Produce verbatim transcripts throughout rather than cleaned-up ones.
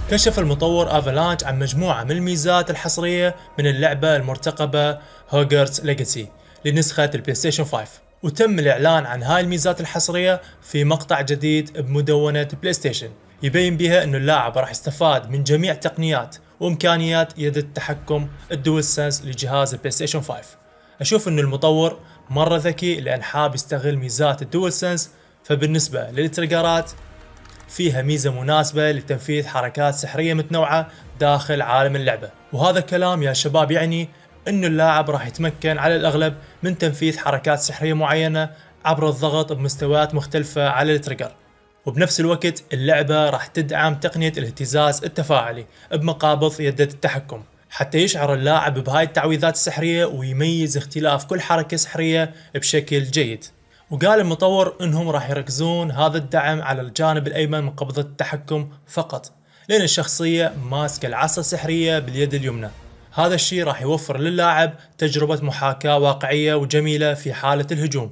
كشف المطور افالانش عن مجموعة من الميزات الحصرية من اللعبة المرتقبة هوغورتس ليجاسي لنسخة البلاي ستيشن خمسة، وتم الإعلان عن هاي الميزات الحصرية في مقطع جديد بمدونة بلاي ستيشن يبين بها أنه اللاعب راح يستفاد من جميع تقنيات وإمكانيات يد التحكم الدول سنس لجهاز البلاي ستيشن خمسة. أشوف أنه المطور مرة ذكي لأن حاب يستغل ميزات الدول سنس، فبالنسبة للتريجرات فيها ميزة مناسبة لتنفيذ حركات سحرية متنوعة داخل عالم اللعبة، وهذا الكلام يا شباب يعني انه اللاعب راح يتمكن على الاغلب من تنفيذ حركات سحرية معينة عبر الضغط بمستويات مختلفة على التريجر. وبنفس الوقت اللعبة راح تدعم تقنية الاهتزاز التفاعلي بمقابض يدة التحكم حتى يشعر اللاعب بهاي التعويذات السحرية ويميز اختلاف كل حركة سحرية بشكل جيد. وقال المطور انهم راح يركزون هذا الدعم على الجانب الايمن من قبضة التحكم فقط، لان الشخصية ماسكة العصا السحرية باليد اليمنى. هذا الشيء راح يوفر للاعب تجربة محاكاة واقعية وجميلة في حالة الهجوم.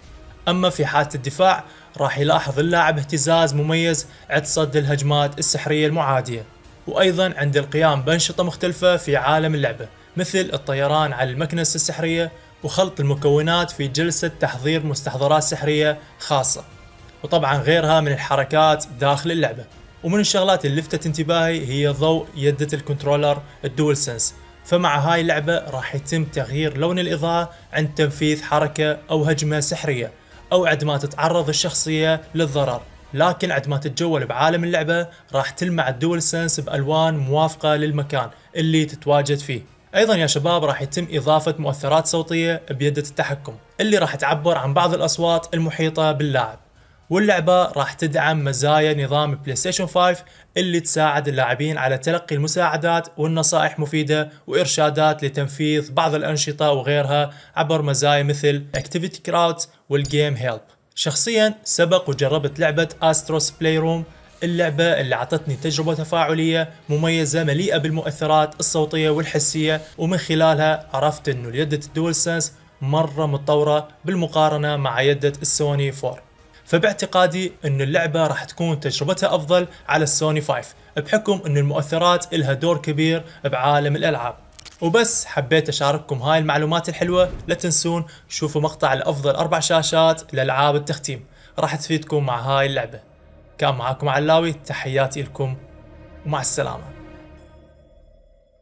اما في حالة الدفاع راح يلاحظ اللاعب اهتزاز مميز عند صد الهجمات السحرية المعادية، وايضا عند القيام بانشطة مختلفة في عالم اللعبة مثل الطيران على المكنسة السحرية وخلط المكونات في جلسة تحضير مستحضرات سحرية خاصة، وطبعا غيرها من الحركات داخل اللعبة. ومن الشغلات اللي لفتت انتباهي هي ضوء يدة الكنترولر الدول سنس، فمع هاي اللعبة راح يتم تغيير لون الإضاءة عند تنفيذ حركة أو هجمة سحرية أو عندما تتعرض الشخصية للضرر، لكن عندما تتجول بعالم اللعبة راح تلمع الدول سنس بألوان موافقة للمكان اللي تتواجد فيه. ايضا يا شباب راح يتم اضافة مؤثرات صوتية بيدة التحكم اللي راح تعبر عن بعض الاصوات المحيطة باللاعب، واللعبة راح تدعم مزايا نظام بلاي ستيشن خمسة اللي تساعد اللاعبين على تلقي المساعدات والنصائح مفيدة وارشادات لتنفيذ بعض الانشطة وغيرها عبر مزايا مثل Activity Crowds والجيم هيلب. شخصيا سبق وجربت لعبة استروس بلاي روم، اللعبة اللي عطتني تجربة تفاعلية مميزة مليئة بالمؤثرات الصوتية والحسية، ومن خلالها عرفت انه يدة الدول سنس مرة متطورة بالمقارنة مع يدة السوني فور، فباعتقادي ان اللعبة راح تكون تجربتها افضل على السوني خمسة بحكم ان المؤثرات لها دور كبير بعالم الالعاب. وبس حبيت اشارككم هاي المعلومات الحلوة، لا تنسون شوفوا مقطع الافضل اربع شاشات لالعاب التختيم راح تفيدكم مع هاي اللعبة. كان معاكم علاوي، تحياتي لكم ومع السلامة.